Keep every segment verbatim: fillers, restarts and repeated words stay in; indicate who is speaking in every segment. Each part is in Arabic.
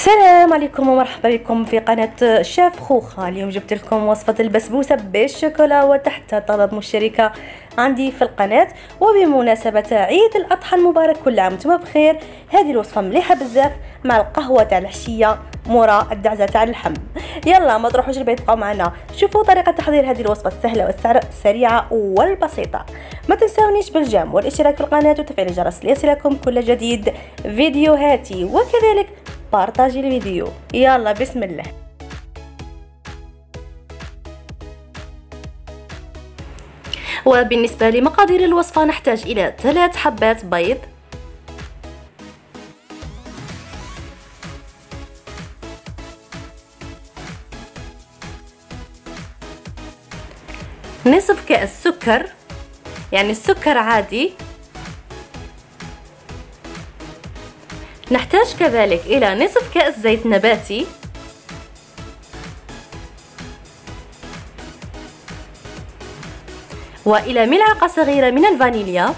Speaker 1: السلام عليكم ومرحبا بكم في قناة شيف خوخة. اليوم جبت لكم وصفة البسبوسة بالشوكولا وتحت طلب مشتركة عندي في القناة. وبمناسبة عيد الأضحى المبارك كل عام وانتم بخير. هذه الوصفة مليحة بزاف مع القهوة تاع العشية مورا الدعزة تاع اللحم. يلا ما تروحوش البيت، بقاو معنا شوفوا طريقة تحضير هذه الوصفة السهلة والسريعة والبسيطة. ما تنسونيش بالجيم والاشتراك في القناة وتفعيل الجرس ليصلكم كل جديد فيديوهاتي، وكذلك بارطاجي الفيديو. يلا بسم الله. وبالنسبة لمقادير الوصفة نحتاج إلى ثلاث حبات بيض، نصف كأس سكر يعني السكر عادي، نحتاج كذلك إلى نصف كأس زيت نباتي، وإلى ملعقة صغيرة من الفانيليا،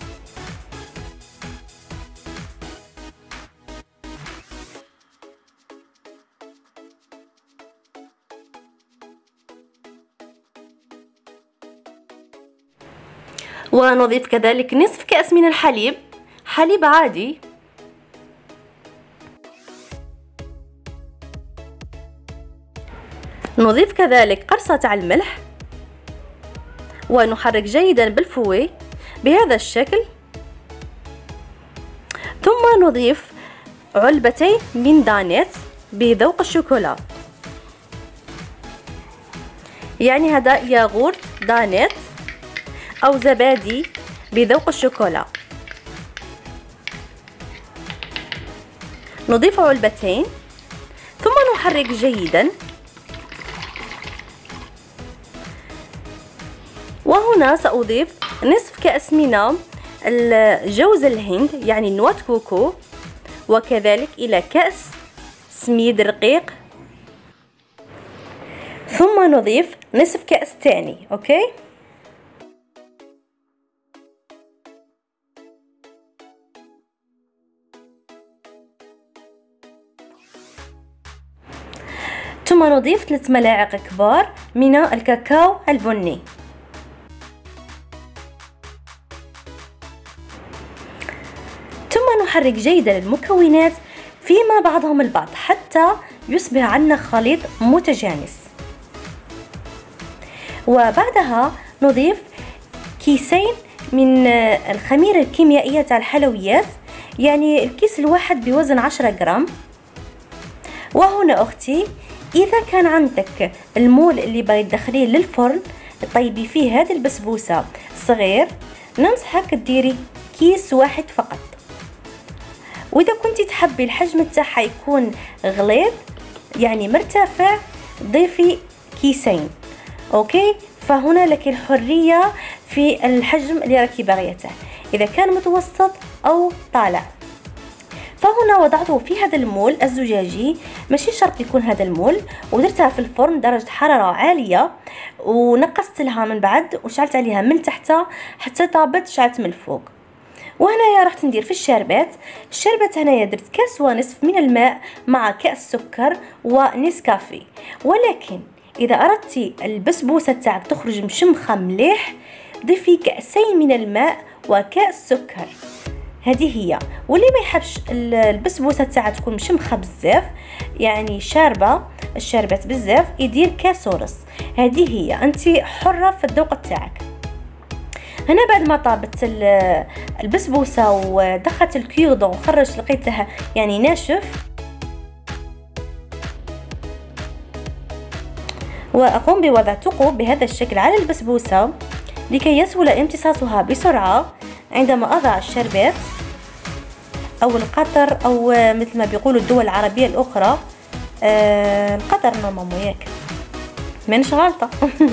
Speaker 1: ونضيف كذلك نصف كأس من الحليب، حليب عادي، نضيف كذلك قرصة تاع الملح، ونحرك جيدا بالفوي بهذا الشكل. ثم نضيف علبتين من دانيت بذوق الشوكولا، يعني هذا ياغورت دانيت أو زبادي بذوق الشوكولا. نضيف علبتين ثم نحرك جيدا. وهنا سأضيف نصف كأس من جوز الهند يعني نوات كوكو، وكذلك إلى كأس سميد رقيق، ثم نضيف نصف كأس ثاني. أوكي، ثم نضيف ثلاث ملاعق كبار من الكاكاو البني. ثم نحرك جيدا المكونات فيما بعضهم البعض حتى يصبح عندنا خليط متجانس. وبعدها نضيف كيسين من الخميرة الكيميائية تاع الحلويات، يعني الكيس الواحد بوزن عشرة جرام. وهنا أختي إذا كان عندك المول اللي باغي تدخليه للفرن طيبي فيه هذه البسبوسة صغير، ننصحك ديري كيس واحد فقط. وإذا كنتي تحبي الحجم تاعها يكون غليظ يعني مرتفع ضيفي كيسين. أوكي، فهنا لك الحرية في الحجم اللي راكي باغيته، إذا كان متوسط أو طالع. فهنا وضعته في هذا المول الزجاجي، ماشي شرط يكون هذا المول، ودرتها في الفرن درجة حرارة عالية، ونقصت لها من بعد وشعلت عليها من تحت حتى طابت، شعلت من الفوق. وهنايا رحت ندير في الشربات. الشربات هنايا درت كاس ونصف من الماء مع كأس سكر ونسكافيه. ولكن إذا أردتي البسبوسة تاعك تخرج مشمخة مليح ضيفي كأسين من الماء وكأس سكر. هذه هي. واللي ما يحبش البسبوسه تاعها تكون مشمخه بزاف يعني شاربه الشربات بزاف يدير كاس ونص. هذه هي، انت حره في الذوق تاعك. هنا بعد ما طابت البسبوسه ودخلت الكيودون وخرجت لقيتها يعني ناشف، واقوم بوضع ثقوب بهذا الشكل على البسبوسه لكي يسهل امتصاصها بسرعه عندما أضع الشربات أو القطر، أو مثل ما بيقولوا الدول العربية الأخرى آه القطر ماما ياك مانيش غلطة.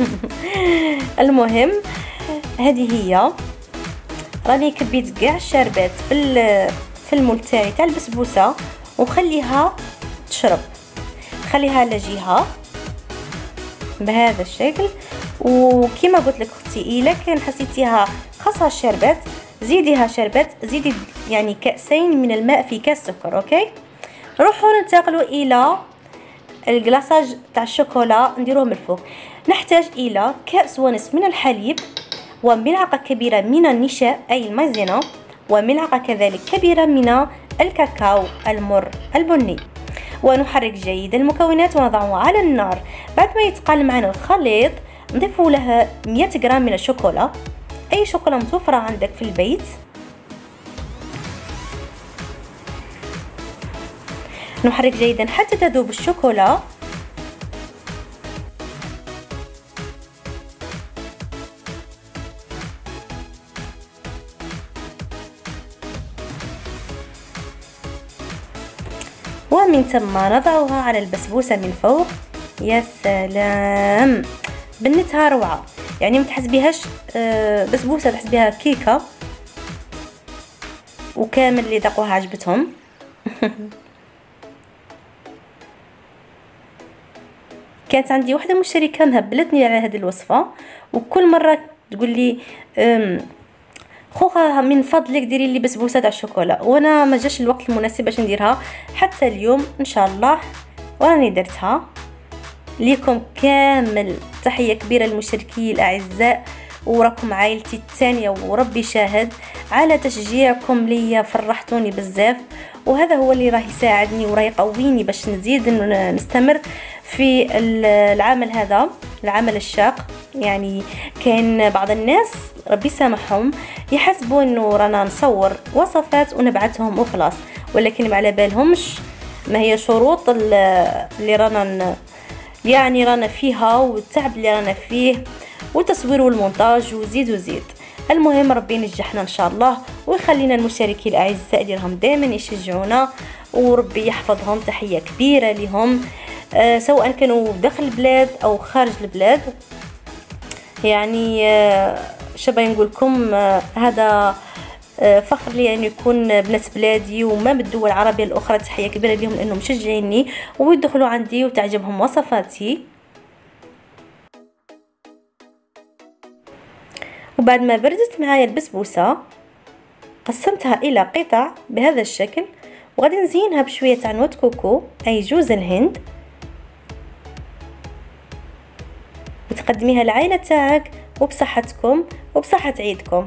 Speaker 1: المهم هذه هي، راني كبيت كاع الشربات في في المول تاعي تاع البسبوسة وخليها تشرب، خليها على جهة بهذا الشكل. وكما قلت لك اختي الا كان حسيتيها خاصها الشربات زيديها شربات، زيدي يعني كأسين من الماء في كاس سكر. اوكي، نروحوا ننتقلوا الى الكلاصاج تاع الشوكولا نديروه من الفوق. نحتاج الى كأس ونصف من الحليب، وملعقة كبيرة من النشا أي المايزينا، وملعقة كذلك كبيرة من الكاكاو المر البني. ونحرك جيدا المكونات ونضعه على النار. بعد ما يتقال معنا الخليط نضيف له مئة غرام من الشوكولا، أي شوكولا متوفرة عندك في البيت. نحرك جيدا حتى تذوب الشوكولا. ومن ثم نضعها على البسبوسة من فوق. يا سلام، بنتها روعة، يعني ما تحسبيهاش بسبوسة، تحسبيها كيكة. وكامل اللي ذاقوها عجبتهم. كانت عندي واحدة مشتركة مهبلتني على هذه الوصفة، وكل مرة تقول لي خوخه من فضلك ديري لي بسبوسه تاع الشوكولا، وانا ما جاش الوقت المناسب باش نديرها. حتى اليوم ان شاء الله وراني درتها ليكم كامل. تحيه كبيره للمشتركين الاعزاء، وراكم عائلتي الثانيه، وربي شاهد على تشجيعكم ليا، فرحتوني بزاف، وهذا هو اللي راه يساعدني وراه يقويني باش نزيد نستمر في العمل هذا، العمل الشاق. يعني كاين بعض الناس ربي يسامحهم يحسبوا انه رانا نصور وصفات ونبعثهم وخلاص، ولكن ما على بالهمش ما هي شروط اللي رانا يعني رانا فيها، والتعب اللي رانا فيه، والتصوير والمونتاج، وزيد وزيد. المهم ربي ينجحنا ان شاء الله، ويخلينا المشاركين الاعزاء اللي راهم دائما يشجعونا، وربي يحفظهم. تحيه كبيره لهم، آه سواء كانوا داخل البلاد او خارج البلاد. يعني آه شبه نقول لكم آه هذا آه فخر لي ان يكون بنات بلادي وما من الدول العربيه الاخرى. تحيه كبيره لهم لانهم مشجعيني ويدخلوا عندي وتعجبهم وصفاتي. وبعد ما بردت معايا البسبوسه قسمتها الى قطع بهذا الشكل، وغادي نزينها بشويه تاع نوت كوكو اي جوز الهند، وتقدميها للعائله تاعك وبصحتكم وبصحه عيدكم.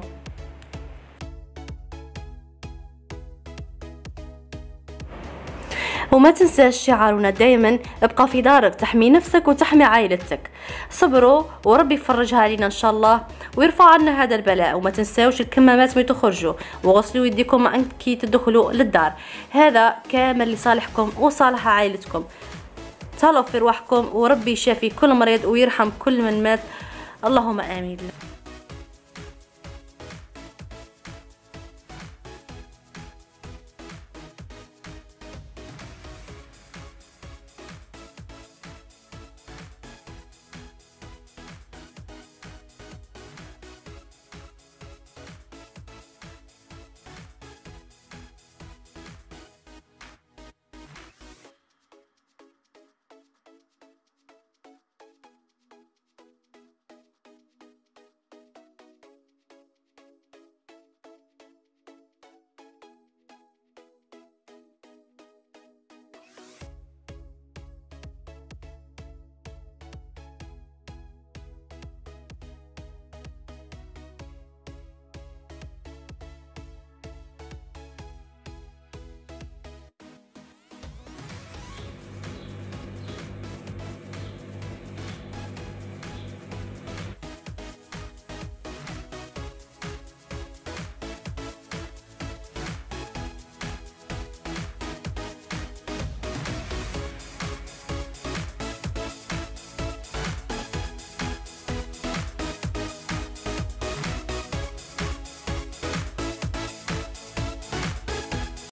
Speaker 1: وما تنساش شعارنا دائما، ابقى في دارك تحمي نفسك وتحمي عائلتك. صبروا وربي يفرجها علينا ان شاء الله ويرفع عنا هذا البلاء. وما تنساوش الكمامات ما تخرجوا، وغسلوا يديكم كي تدخلوا للدار. هذا كامل لصالحكم وصالح عائلتكم. تهلاو في رواحكم، وربي يشافي كل مريض ويرحم كل من مات. اللهم امين.